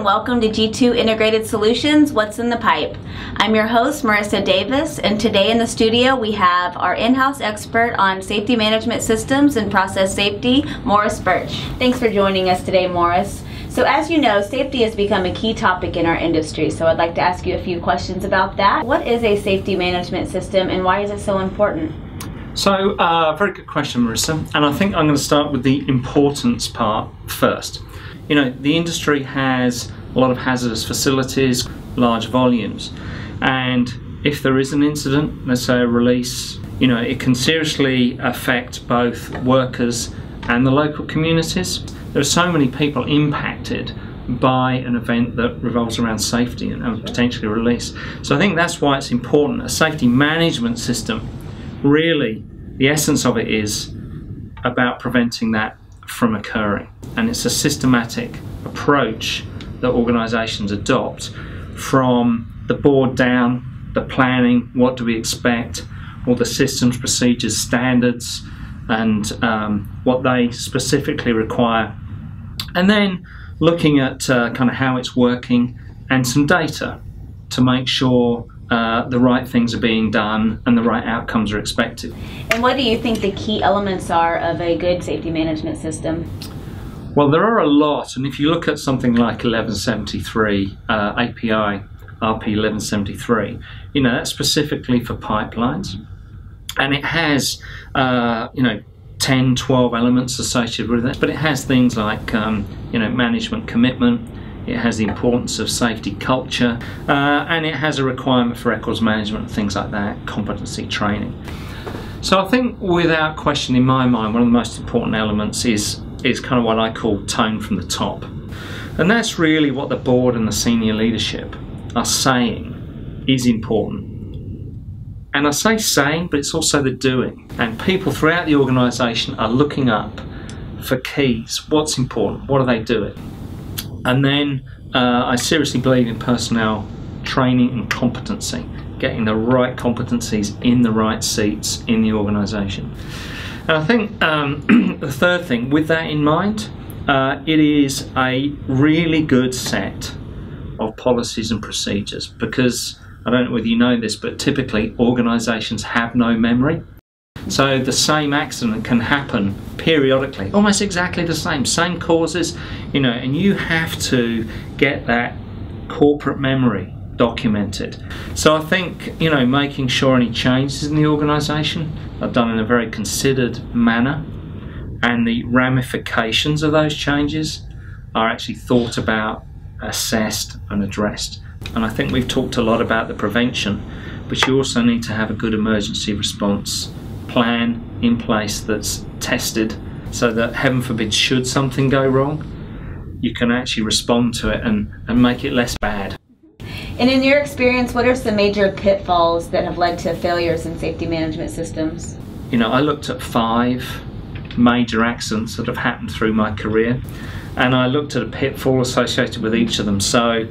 welcome to G2 Integrated Solutions, What's in the Pipe. I'm your host, Marissa Davis, and today in the studio we have our in-house expert on safety management systems and process safety, Morris Burch. Thanks for joining us today, Morris. So as you know, safety has become a key topic in our industry, so I'd like to ask you a few questions about that. What is a safety management system and why is it so important? So, very good question, Marissa, and I think I'm going to start with the importance part first. You know, the industry has a lot of hazardous facilities, large volumes, and if there is an incident, let's say a release, you know, it can seriously affect both workers and the local communities. There are so many people impacted by an event that revolves around safety and potentially release. So I think that's why it's important. A safety management system, really, the essence of it is about preventing that from occurring. And it's a systematic approach that organisations adopt from the board down, the planning, what do we expect, all the systems, procedures, standards, and what they specifically require. And then looking at kind of how it's working and some data to make sure the right things are being done and the right outcomes are expected. And what do you think the key elements are of a good safety management system? Well, there are a lot, and if you look at something like 1173, API RP 1173, you know, that's specifically for pipelines, and it has, you know, 10, 12 elements associated with it, but it has things like, you know, management commitment, it has the importance of safety culture, and it has a requirement for records management, things like that, competency training. So I think without question in my mind, one of the most important elements is kind of what I call tone from the top. And that's really what the board and the senior leadership are saying is important. And I say saying, but it's also the doing. And people throughout the organisation are looking up for keys. What's important? What are they doing? And then I seriously believe in personnel training and competency, getting the right competencies in the right seats in the organisation. And I think the third thing, with that in mind, it is a really good set of policies and procedures, because I don't know whether you know this, but typically organisations have no memory. So the same accident can happen periodically, almost exactly the same causes, you know, and you have to get that corporate memory documented. So I think, you know, making sure any changes in the organisation are done in a very considered manner, and the ramifications of those changes are actually thought about, assessed and addressed. And I think we've talked a lot about the prevention, but you also need to have a good emergency response plan in place that's tested, so that, heaven forbid, should something go wrong, you can actually respond to it and make it less bad. And in your experience, what are some major pitfalls that have led to failures in safety management systems? You know, I looked at 5 major accidents that have happened through my career, and I looked at a pitfall associated with each of them. So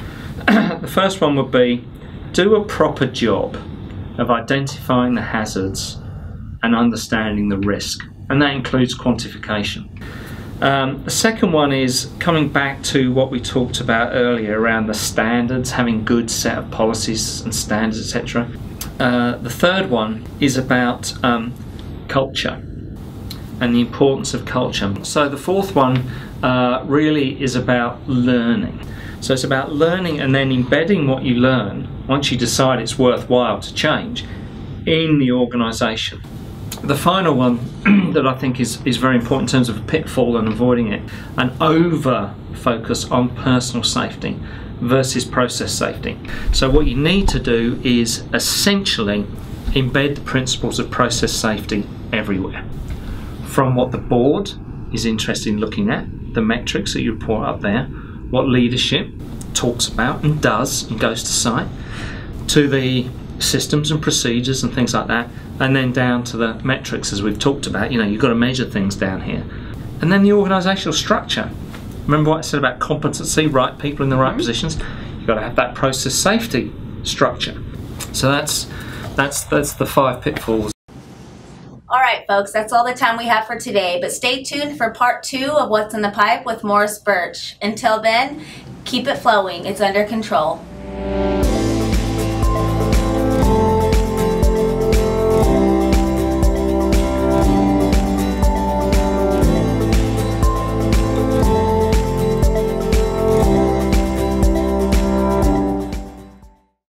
the first one would be, do a proper job of identifying the hazards and understanding the risk, and that includes quantification. The second one is coming back to what we talked about earlier around the standards, having good set of policies and standards, etc. The third one is about culture and the importance of culture. So the fourth one really is about learning. So it's about learning and then embedding what you learn, once you decide it's worthwhile to change, in the organisation. The final one that I think is very important in terms of a pitfall and avoiding it, an over focus on personal safety versus process safety. So what you need to do is essentially embed the principles of process safety everywhere. From what the board is interested in looking at, the metrics that you report up there, what leadership talks about and does and goes to site, to the systems and procedures and things like that, and then down to the metrics as we've talked about. You know, you've got to measure things down here. And then the organisational structure. Remember what I said about competency, right people in the right positions? You've got to have that process safety structure. So that's the 5 pitfalls. All right, folks, that's all the time we have for today, but stay tuned for part 2 of What's in the Pipe with Morris Burch. Until then, keep it flowing. It's under control.